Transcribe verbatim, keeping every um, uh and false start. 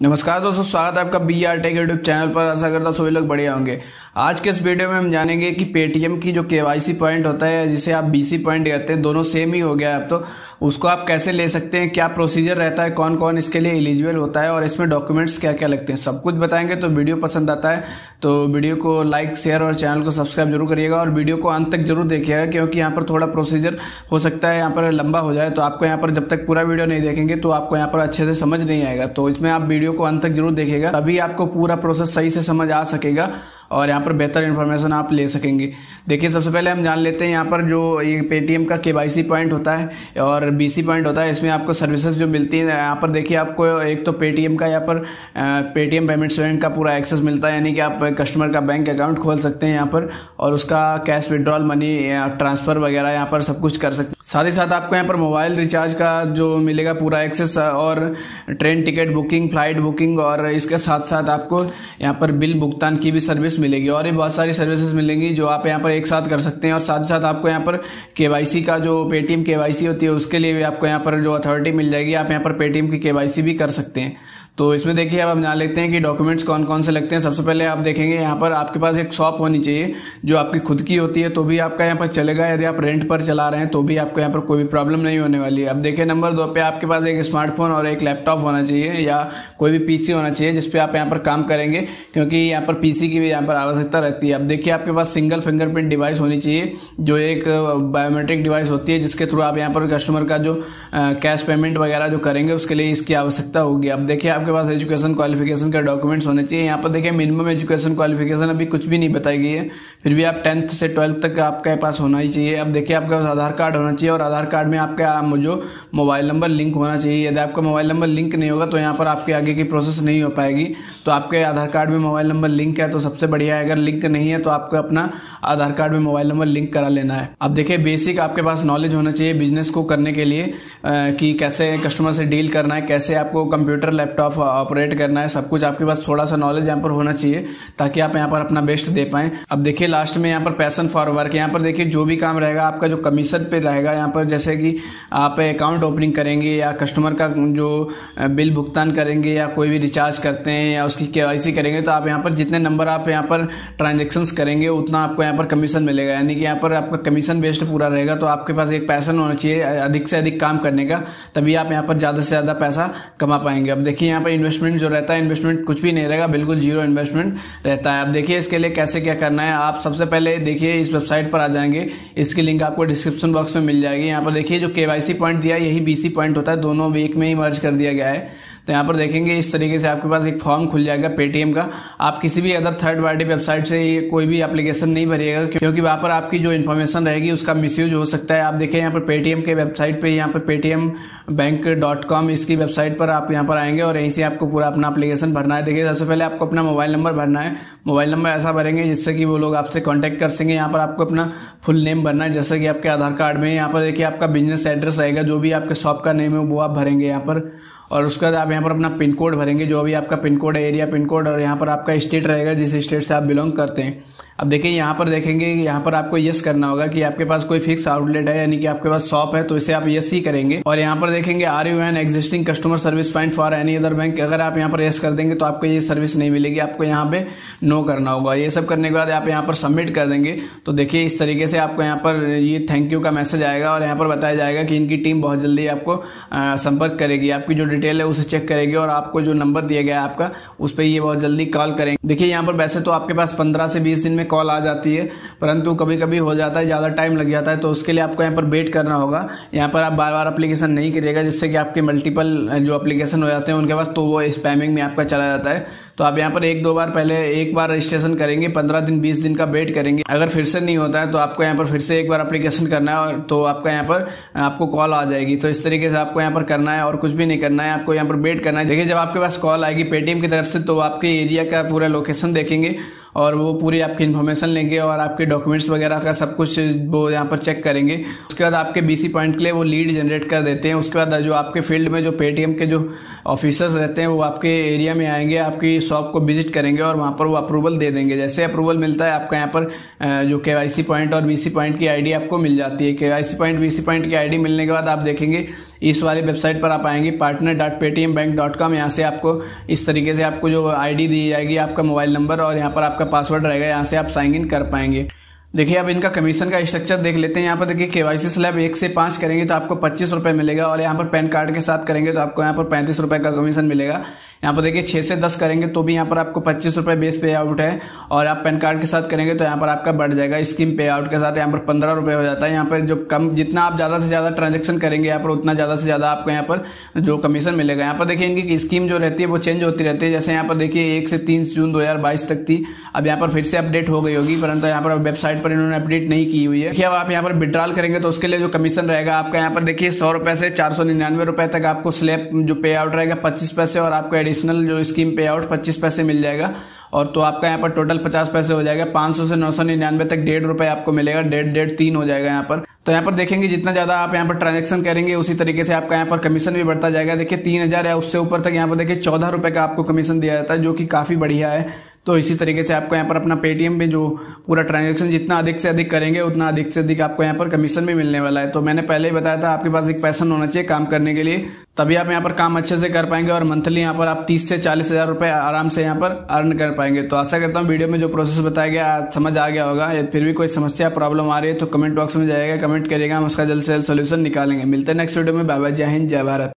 नमस्कार दोस्तों, स्वागत है आपका B R tech YouTube channel पर। आशा करता हूं सभी लोग बढ़िया होंगे। आज के इस वीडियो में हम जानेंगे कि पेटीएम की जो केवाईसी पॉइंट होता है, जिसे आप बीसी पॉइंट कहते हैं, दोनों सेम ही हो गया है अब तो। उसको आप कैसे ले सकते हैं, क्या प्रोसीजर रहता है, कौन कौन इसके लिए एलिजिबल होता है और इसमें डॉक्यूमेंट्स क्या क्या लगते हैं, सब कुछ बताएंगे। तो वीडियो पसंद आता है तो वीडियो को लाइक शेयर और चैनल को सब्सक्राइब जरूर करिएगा और वीडियो को अंत तक जरूर देखिएगा, क्योंकि यहाँ पर थोड़ा प्रोसीजर हो सकता है यहाँ पर लंबा हो जाए। तो आपको यहाँ पर जब तक पूरा वीडियो नहीं देखेंगे तो आपको यहाँ पर अच्छे से समझ नहीं आएगा। तो इसमें आप वीडियो को अंत तक जरूर देखिएगा, तभी आपको पूरा प्रोसेस सही से समझ आ सकेगा और यहाँ पर बेहतर इन्फॉर्मेशन आप ले सकेंगे। देखिए, सबसे पहले हम जान लेते हैं यहाँ पर जो ये पेटीएम का केवाईसी पॉइंट होता है और बीसी पॉइंट होता है। इसमें आपको सर्विसेज जो मिलती है यहाँ पर देखिए, आपको एक तो पेटीएम का यहाँ पर पेटीएम पेमेंट्स बैंक का पूरा एक्सेस मिलता है, यानी कि आप कस्टमर का बैंक अकाउंट खोल सकते हैं यहाँ पर और उसका कैश विड्रॉल, मनी ट्रांसफर वगैरह यहाँ पर सब कुछ कर सकते हैं। साथ ही साथ आपको यहाँ पर मोबाइल रिचार्ज का जो मिलेगा पूरा एक्सेस और train ticket booking, flight booking और इसके साथ साथ आपको यहाँ पर बिल भुगतान की भी सर्विस मिलेगी और ये बहुत सारी सर्विसेज मिलेंगी जो आप यहाँ पर एक साथ कर सकते हैं। और साथ ही साथ आपको यहाँ पर केवाईसी का जो पेटीएम केवाईसी होती है उसके लिए भी आपको यहाँ पर जो अथॉरिटी मिल जाएगी, आप यहाँ पर पेटीएम की केवाईसी भी कर सकते हैं। तो इसमें देखिए, अब हम जान लेते हैं कि डॉक्यूमेंट्स कौन कौन से लगते हैं। सबसे पहले आप देखेंगे यहाँ पर आपके पास एक शॉप होनी चाहिए जो आपकी खुद की होती है, तो भी आपका यहाँ पर चलेगा। यदि आप रेंट पर चला रहे हैं तो भी आपको यहाँ पर कोई भी प्रॉब्लम नहीं होने वाली है। अब देखिए, नंबर दो पे आपके पास एक स्मार्टफोन और एक लैपटॉप होना चाहिए या कोई भी पीसी होना चाहिए जिसपे आप यहाँ पर काम करेंगे, क्योंकि यहाँ पर पीसी की भी यहाँ पर आवश्यकता रहती है। अब देखिए, आपके पास सिंगल फिंगरप्रिंट डिवाइस होनी चाहिए जो एक बायोमेट्रिक डिवाइस होती है, जिसके थ्रू आप यहाँ पर कस्टमर का जो कैश पेमेंट वगैरह जो करेंगे उसके लिए इसकी आवश्यकता होगी। अब देखिए, आपके पास एजुकेशन क्वालिफिकेशन का डॉक्यूमेंट्स होने चाहिए। यहाँ पर देखिए, मिनिमम एजुकेशन क्वालिफिकेशन अभी कुछ भी नहीं बताई गई है, फिर भी आप टेंथ से ट्वेल्थ तक आपके पास होना ही चाहिए। अब देखिए, आपके पास आधार कार्ड होना चाहिए और आधार कार्ड में आपका जो मोबाइल नंबर लिंक होना चाहिए। यदि आपका मोबाइल नंबर लिंक नहीं होगा तो यहाँ पर आपके आगे की प्रोसेस नहीं हो पाएगी। तो आपके आधार कार्ड में मोबाइल नंबर लिंक है तो सबसे बढ़िया है, अगर लिंक नहीं है तो आपको अपना आधार कार्ड में मोबाइल नंबर लिंक करा लेना है। अब देखिए, बेसिक आपके पास नॉलेज होना चाहिए बिजनेस को करने के लिए कि कैसे कस्टमर से डील करना है, कैसे आपको कंप्यूटर लैपटॉप ऑपरेट करना है, सब कुछ आपके पास थोड़ा सा नॉलेज यहाँ पर होना चाहिए ताकि आप यहाँ पर अपना बेस्ट दे पाएं। अब देखिए, लास्ट में यहाँ पर पैशन फॉर वर्क, यहाँ पर देखिए जो भी काम रहेगा आपका जो कमीशन पे रहेगा यहाँ पर, जैसे कि आप अकाउंट ओपनिंग करेंगे या कस्टमर का जो बिल भुगतान करेंगे या कोई भी रिचार्ज करते हैं या उसकी केवाईसी करेंगे, तो आप यहाँ पर जितने नंबर आप यहाँ पर ट्रांजेक्शन्स करेंगे उतना आपको यहाँ पर कमीशन मिलेगा, यानी कि यहाँ पर आपका कमीशन बेस्ड पूरा रहेगा। तो आपके पास एक पैशन होना चाहिए अधिक से अधिक काम करने का, तभी आप यहाँ पर ज्यादा से ज्यादा पैसा कमा पाएंगे। अब देखिए, यहाँ पर इन्वेस्टमेंट जो रहता है, इन्वेस्टमेंट कुछ भी नहीं रहेगा, बिल्कुल जीरो इन्वेस्टमेंट रहता है। अब देखिए, इसके लिए कैसे क्या करना है, आप सबसे पहले देखिए इस वेबसाइट पर आ जाएंगे, इसकी लिंक आपको डिस्क्रिप्शन बॉक्स में मिल जाएगी। यहाँ पर देखिए, जो केवाईसी पॉइंट दिया है यही बीसी पॉइंट होता है, दोनों एक में ही मर्ज कर दिया गया है। तो यहाँ पर देखेंगे इस तरीके से आपके पास एक फॉर्म खुल जाएगा पेटीएम का। आप किसी भी अदर थर्ड पार्टी वेबसाइट से ये कोई भी एप्लीकेशन नहीं भरिएगा, क्योंकि वहां पर आपकी जो इन्फॉर्मेशन रहेगी उसका मिसयूज हो सकता है। आप देखिए, यहाँ पर पेटीएम के वेबसाइट पे, यहाँ पर पेटीएम बैंक डॉट कॉम इसकी वेबसाइट पर आप यहाँ पर आएंगे और यहीं से आपको पूरा अपना एप्लीकेशन भरना है। देखिए, सबसे पहले आपको अपना मोबाइल नंबर भरना है। मोबाइल नंबर ऐसा भरेंगे जिससे कि वो लोग आपसे कांटेक्ट कर सकेंगे। यहाँ पर आपको अपना फुल नेम भरना है, जैसे कि आपके आधार कार्ड में। यहाँ पर देखिए, आपका बिजनेस एड्रेस रहेगा, जो भी आपके शॉप का नेम है वो आप भरेंगे यहाँ पर। और उसके बाद आप यहाँ पर अपना पिन कोड भरेंगे, जो भी आपका पिन कोड है, एरिया पिन कोड, और यहाँ पर आपका स्टेट रहेगा जिस स्टेट से आप बिलोंग करते हैं। अब देखिए, यहाँ पर देखेंगे, यहाँ पर आपको यस करना होगा कि आपके पास कोई फिक्स आउटलेट है, यानी कि आपके पास शॉप है, तो इसे आप यस ही करेंगे। और यहाँ पर देखेंगे, are you an existing customer service find for any other bank, अगर आप यहाँ पर यस कर देंगे तो आपको ये सर्विस नहीं मिलेगी, आपको यहाँ पे नो करना होगा। ये सब करने के बाद आप यहाँ पर सबमिट कर देंगे। तो देखिए, इस तरीके से आपको यहाँ पर ये थैंक यू का मैसेज आएगा और यहाँ पर बताया जाएगा कि इनकी टीम बहुत जल्दी आपको संपर्क करेगी, आपकी जो डिटेल है उसे चेक करेगी और आपको जो नंबर दिया गया है आपका, उस पर ये बहुत जल्दी कॉल करेंगे। देखिए, यहाँ पर वैसे तो आपके पास पंद्रह से बीस दिन में कॉल आ जाती है, परंतु कभी कभी हो जाता है, ज्यादा टाइम लग जाता है, तो उसके लिए आपको यहाँ पर वेट करना होगा। यहाँ पर आप बार बार एप्लीकेशन नहीं करिएगा, जिससे कि आपके मल्टीपल जो एप्लीकेशन हो जाते हैं उनके पास, तो वो स्पैमिंग में आपका चला जाता है। तो आप यहाँ पर एक दो बार पहले एक बार रजिस्ट्रेशन करेंगे, पंद्रह दिन बीस दिन का वेट करेंगे। अगर फिर से नहीं होता है तो आपको यहाँ पर फिर से एक बार एप्लीकेशन करना है और तो आपका यहाँ पर आपको कॉल आ जाएगी। तो इस तरीके से आपको यहाँ पर करना है और कुछ भी नहीं करना है, आपको यहाँ पर वेट करना है। देखिए, जब आपके पास कॉल आएगी पेटीएम की तरफ से तो आपके एरिया का पूरा लोकेशन देखेंगे और वो पूरी आपकी इन्फॉर्मेशन लेंगे और आपके डॉक्यूमेंट्स वगैरह का सब कुछ वो यहाँ पर चेक करेंगे। उसके बाद आपके बीसी पॉइंट के लिए वो लीड जनरेट कर देते हैं। उसके बाद जो आपके फील्ड में जो पेटीएम के जो ऑफिसर्स रहते हैं वो आपके एरिया में आएंगे, आपकी शॉप को विजिट करेंगे और वहाँ पर वो अप्रूवल दे देंगे। जैसे अप्रूवल मिलता है आपका यहाँ पर जो केवाईसी पॉइंट और बीसी पॉइंट की आईडी आपको मिल जाती है। केवाईसी पॉइंट बीसी पॉइंट की आईडी मिलने के बाद आप देखेंगे इस वाली वेबसाइट पर आप आएंगे partner dot Paytm bank dot com. यहाँ से आपको इस तरीके से आपको जो आईडी दी जाएगी, आपका मोबाइल नंबर और यहाँ पर आपका पासवर्ड रहेगा, यहाँ से आप साइन इन कर पाएंगे। देखिए अब इनका कमीशन का स्ट्रक्चर देख लेते हैं। यहाँ पर देखिए केवाईसी स्लैब एक से पाँच करेंगे तो आपको पच्चीस रुपए मिलेगा और यहाँ पर पैन कार्ड के साथ करेंगे तो आपको यहाँ पर पैंतीस रुपए का कमीशन मिलेगा। यहाँ पर देखिए छः से दस करेंगे तो भी यहाँ पर आपको पच्चीस रुपए बेस पे आउट है और आप पैन कार्ड के साथ करेंगे तो यहाँ पर आपका बढ़ जाएगा स्कीम पे आउट के साथ, यहाँ पर पंद्रह रुपए हो जाता है। यहाँ पर जो कम जितना आप ज़्यादा से ज़्यादा ट्रांजेक्शन करेंगे यहाँ पर उतना ज़्यादा से ज़्यादा आपको यहाँ पर जो कमीशन मिलेगा। यहाँ पर देखिए इनकी स्कीम जो रहती है वो चेंज होती रहती है। जैसे यहाँ पर देखिए एक से तीन जून दो हज़ार बाईस तक थी, अब यहाँ पर फिर से अपडेट हो गई होगी, परंतु यहाँ पर वेबसाइट पर इन्होंने अपडेट नहीं की हुई है। देखिए अब आप यहाँ पर विड्रॉल करेंगे तो उसके लिए जो कमीशन रहेगा आपका यहाँ पर देखिए सौ रुपए से चार सौ निन्यानवे रुपए तक आपको स्लैब जो पे आउट रहेगा पच्चीस पैसे और आपको एडिशनल जो स्कीम पे आउट पच्चीस पैसे मिल जाएगा। और तो आपका यहाँ पर टोटल पचास पैसे हो जाएगा। पाँच सौ से नौ सौ निन्यानवे तक डेढ़ रुपए आपको मिलेगा, डेढ़ डेढ़ तीन हो जाएगा यहाँ पर। तो यहाँ पर देखेंगे जितना ज्यादा आप यहाँ पर ट्रांजेक्शन करेंगे उसी तरीके से आपका यहाँ पर कमीशन भी बढ़ता जाएगा। देखिए तीन हजार या उससे ऊपर तक यहाँ पर देखिए चौदह रुपए का आपको कमीशन दिया जाता है, जो कि काफी बढ़िया है। तो इसी तरीके से आपको यहाँ पर अपना पेटीएम में जो पूरा ट्रांजैक्शन जितना अधिक से अधिक करेंगे उतना अधिक से अधिक आपको यहाँ पर कमीशन भी मिलने वाला है। तो मैंने पहले ही बताया था आपके पास एक पैशन होना चाहिए काम करने के लिए, तभी आप यहाँ पर काम अच्छे से कर पाएंगे और मंथली यहाँ पर आप तीस से चालीस हजार रुपए आराम से यहाँ पर अर्न कर पाएंगे। तो आशा करता हूँ वीडियो में जो प्रोसेस बताया गया समझ आ गया होगा। फिर भी कोई समस्या प्रॉब्लम आ रही है तो कमेंट बॉक्स में जाएगा, कमेंट करिएगा, हम उसका जल्द से जल्द सोल्यूशन निकालेंगे। मिलते हैं नेक्स्ट वीडियो में। बाय बाय, जय हिंद, जय भारत।